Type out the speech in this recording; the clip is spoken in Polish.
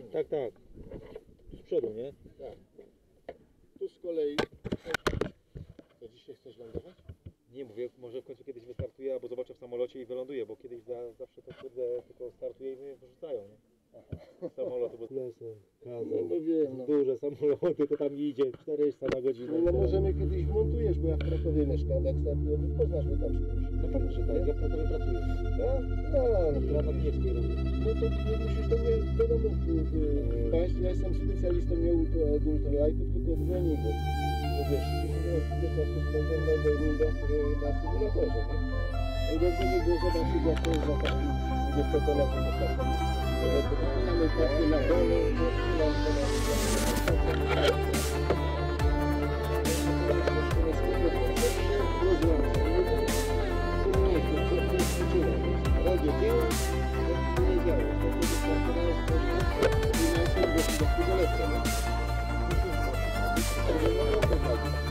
Tak, tak. Tu z przodu, nie? Tak. Tu z kolei... To dzisiaj chcesz lądować? Nie mówię, może w końcu kiedyś wystartuję, albo zobaczę w samolocie i wyląduję, bo kiedyś zawsze to kurde tylko startuje i mnie wyrzucają, nie? Samoloty, bo lesem, kazem, No wiem, no. duże samoloty, to tam idzie 400 na godzinę. No możemy kiedyś wmontujesz, bo ja w Krakowie mieszkam, jak startujemy, poznasz mnie tam z kimś. No pewnie, że tak, ja w Krakowie pracuję. Tak? No, Na Nadniewskiej robię. no to nie musisz do mnie do domu wpaść. Ja jestem specjalistą nie od ultralightów, tylko od treningów. Bo wiesz, tyle czasu spędzam na symulatorze, nie? Najwięcej nie było zobaczyć, jak to jest za taki 20-letni postawiony. Mamy pracę na dole, radio działa, to nie działa. To jest